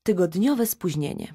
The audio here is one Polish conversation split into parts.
Tygodniowe spóźnienie.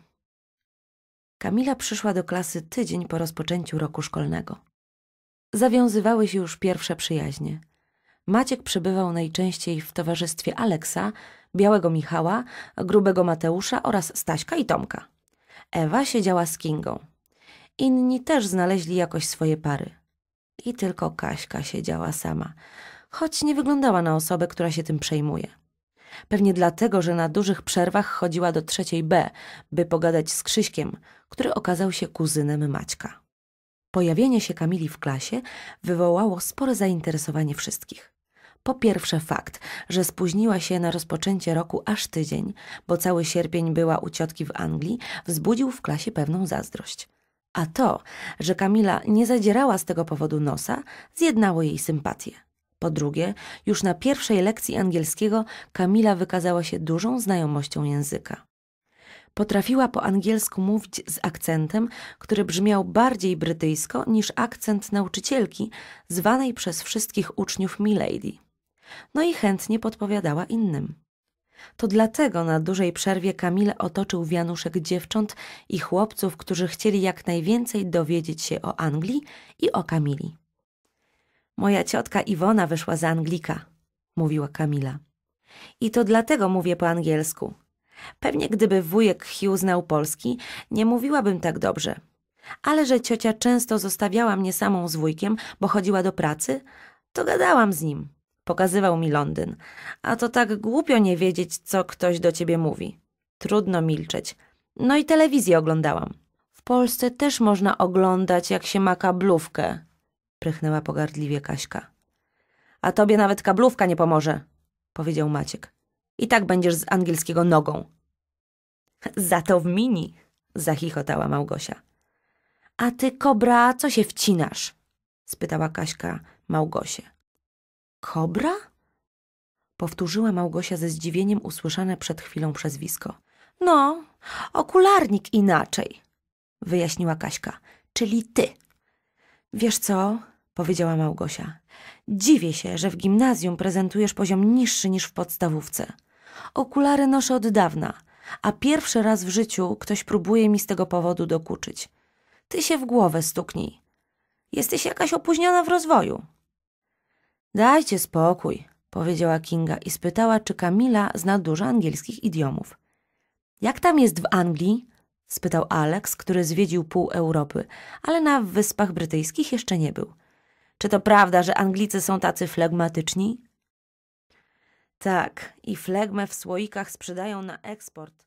Kamila przyszła do klasy tydzień po rozpoczęciu roku szkolnego. Zawiązywały się już pierwsze przyjaźnie. Maciek przybywał najczęściej w towarzystwie Aleksa, Białego Michała, Grubego Mateusza oraz Staśka i Tomka. Ewa siedziała z Kingą. Inni też znaleźli jakoś swoje pary. I tylko Kaśka siedziała sama, choć nie wyglądała na osobę, która się tym przejmuje. Pewnie dlatego, że na dużych przerwach chodziła do 3. B, by pogadać z Krzyśkiem, który okazał się kuzynem Maćka. Pojawienie się Kamili w klasie wywołało spore zainteresowanie wszystkich. Po pierwsze fakt, że spóźniła się na rozpoczęcie roku aż tydzień, bo cały sierpień była u ciotki w Anglii, wzbudził w klasie pewną zazdrość. A to, że Kamila nie zadzierała z tego powodu nosa, zjednało jej sympatię. Po drugie, już na pierwszej lekcji angielskiego Kamila wykazała się dużą znajomością języka. Potrafiła po angielsku mówić z akcentem, który brzmiał bardziej brytyjsko niż akcent nauczycielki, zwanej przez wszystkich uczniów Milady. No i chętnie podpowiadała innym. To dlatego na dużej przerwie Kamilę otoczył wianuszek dziewcząt i chłopców, którzy chcieli jak najwięcej dowiedzieć się o Anglii i o Kamili. Moja ciotka Iwona wyszła za Anglika, mówiła Kamila. I to dlatego mówię po angielsku. Pewnie gdyby wujek Hugh znał polski, nie mówiłabym tak dobrze. Ale że ciocia często zostawiała mnie samą z wujkiem, bo chodziła do pracy, to gadałam z nim. Pokazywał mi Londyn. A to tak głupio nie wiedzieć, co ktoś do ciebie mówi. Trudno milczeć. No i telewizję oglądałam. W Polsce też można oglądać, jak się ma kablówkę, prychnęła pogardliwie Kaśka. A tobie nawet kablówka nie pomoże, powiedział Maciek. I tak będziesz z angielskiego nogą. Za to w mini, zachichotała Małgosia. A ty, kobra, co się wcinasz? Spytała Kaśka Małgosię. Kobra? Powtórzyła Małgosia ze zdziwieniem usłyszane przed chwilą przezwisko. No, okularnik inaczej, wyjaśniła Kaśka, czyli ty. Wiesz co, powiedziała Małgosia, dziwię się, że w gimnazjum prezentujesz poziom niższy niż w podstawówce. Okulary noszę od dawna, a pierwszy raz w życiu ktoś próbuje mi z tego powodu dokuczyć. Ty się w głowę stuknij. Jesteś jakaś opóźniona w rozwoju. Dajcie spokój, powiedziała Kinga i spytała, czy Kamila zna dużo angielskich idiomów. Jak tam jest w Anglii? Spytał Alex, który zwiedził pół Europy, ale na Wyspach Brytyjskich jeszcze nie był. Czy to prawda, że Anglicy są tacy flegmatyczni? Tak, i flegmę w słoikach sprzedają na eksport.